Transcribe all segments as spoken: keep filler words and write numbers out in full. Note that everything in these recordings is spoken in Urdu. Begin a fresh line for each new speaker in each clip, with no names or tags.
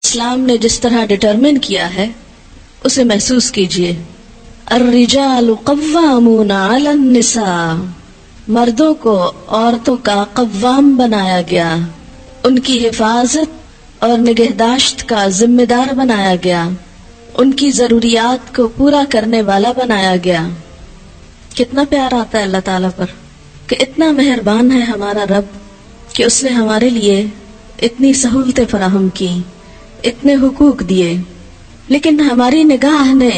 اسلام نے جس طرح ڈٹرمن کیا ہے اسے محسوس کیجئے. الرجال قوامون علی النساء، مردوں کو عورتوں کا قوام بنایا گیا، ان کی حفاظت اور نگہداشت کا ذمہ دار بنایا گیا، ان کی ضروریات کو پورا کرنے والا بنایا گیا. کتنا پیار آتا ہے اللہ تعالیٰ پر کہ اتنا مہربان ہے ہمارا رب کہ اس نے ہمارے لیے اتنی سہولتیں فراہم کی، اتنے حقوق دیے، لیکن ہماری نگاہ نے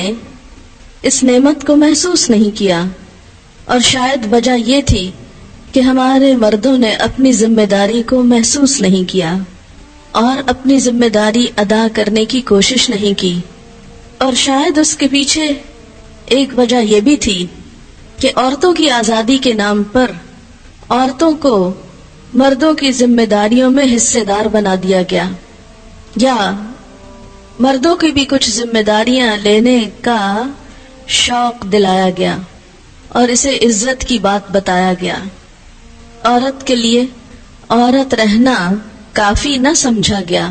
اس نعمت کو محسوس نہیں کیا. اور شاید وجہ یہ تھی کہ ہمارے مردوں نے اپنی ذمہ داری کو محسوس نہیں کیا اور اپنی ذمہ داری ادا کرنے کی کوشش نہیں کی. اور شاید اس کے پیچھے ایک وجہ یہ بھی تھی کہ عورتوں کی آزادی کے نام پر عورتوں کو مردوں کی ذمہ داریوں میں حصے دار بنا دیا گیا، یا مردوں کی بھی کچھ ذمہ داریاں لینے کا شوق دلایا گیا اور اسے عزت کی بات بتایا گیا. عورت کے لیے عورت رہنا کافی نہ سمجھا گیا،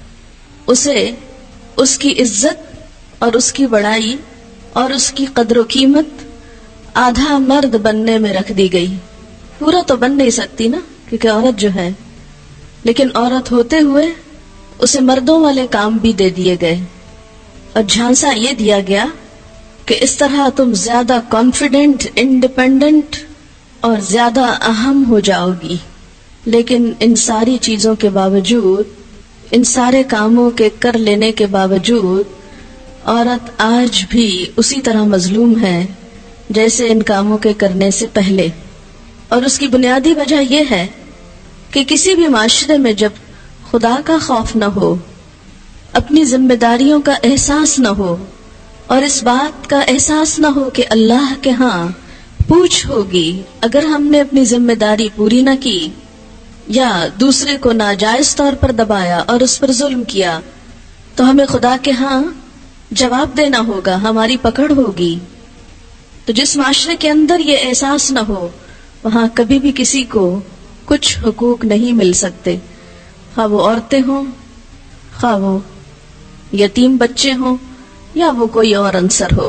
اسے اس کی عزت اور اس کی بڑائی اور اس کی قدر و قیمت آدھا مرد بننے میں رکھ دی گئی. پورا تو بن نہیں سکتی نا، کیونکہ عورت جو ہے، لیکن عورت ہوتے ہوئے اسے مردوں والے کام بھی دے دیے گئے اور جھانسا یہ دیا گیا کہ اس طرح تم زیادہ کانفیڈنٹ، انڈیپینڈنٹ اور زیادہ اہم ہو جاؤ گی. لیکن ان ساری چیزوں کے باوجود، ان سارے کاموں کے کر لینے کے باوجود، عورت آج بھی اسی طرح مظلوم ہے جیسے ان کاموں کے کرنے سے پہلے. اور اس کی بنیادی وجہ یہ ہے کہ کسی بھی معاشرے میں جب خدا کا خوف نہ ہو، اپنی ذمہ داریوں کا احساس نہ ہو، اور اس بات کا احساس نہ ہو کہ اللہ کے ہاں پوچھ ہوگی اگر ہم نے اپنی ذمہ داری پوری نہ کی یا دوسرے کو ناجائز طور پر دبایا اور اس پر ظلم کیا، تو ہمیں خدا کے ہاں جواب دینا ہوگا، ہماری پکڑ ہوگی. تو جس معاشرے کے اندر یہ احساس نہ ہو، وہاں کبھی بھی کسی کو کچھ حقوق نہیں مل سکتے، خواہ وہ عورتیں ہوں، خواہ وہ یتیم بچے ہوں، یا وہ کوئی اور عنصر ہو.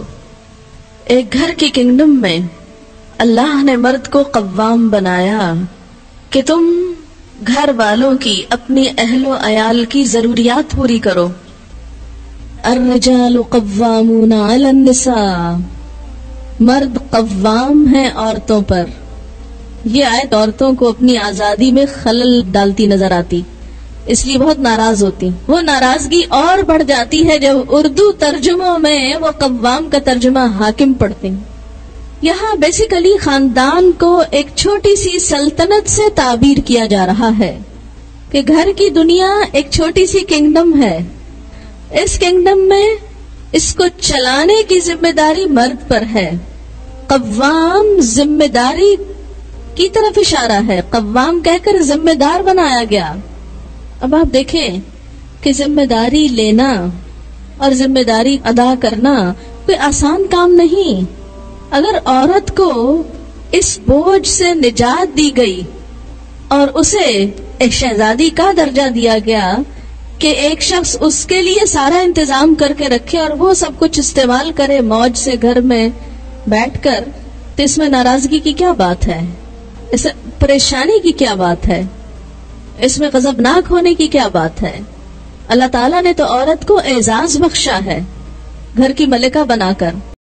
ایک گھر کی کنگڈم میں اللہ نے مرد کو قوام بنایا کہ تم گھر والوں کی، اپنی اہل و عیال کی ضروریات پوری کرو. الرجال قوامون علی النساء، مرد قوام ہیں عورتوں پر. یہ آیت عورتوں کو اپنی آزادی میں خلل ڈالتی نظر آتی، اس لیے بہت ناراض ہوتی. وہ ناراضگی اور بڑھ جاتی ہے جب اردو ترجموں میں وہ قوام کا ترجمہ حاکم پڑھتے ہیں. یہاں بیسیکلی خاندان کو ایک چھوٹی سی سلطنت سے تعبیر کیا جا رہا ہے کہ گھر کی دنیا ایک چھوٹی سی کنگڈم ہے، اس کنگڈم میں اس کو چلانے کی ذمہ داری مرد پر ہے. قوام ذمہ داری کی طرف اشارہ ہے، قوام کہہ کر ذمہ دار بنایا گیا. اب آپ دیکھیں کہ ذمہ داری لینا اور ذمہ داری ادا کرنا کوئی آسان کام نہیں. اگر عورت کو اس بوجھ سے نجات دی گئی اور اسے ایک شہزادی کا درجہ دیا گیا کہ ایک شخص اس کے لیے سارا انتظام کر کے رکھے اور وہ سب کچھ استعمال کرے موج سے گھر میں بیٹھ کر، تو اس میں ناراضگی کی کیا بات ہے؟ اس پریشانی کی کیا بات ہے؟ اس میں غضبناک ہونے کی کیا بات ہے؟ اللہ تعالیٰ نے تو عورت کو اعزاز بخشا ہے گھر کی ملکہ بنا کر.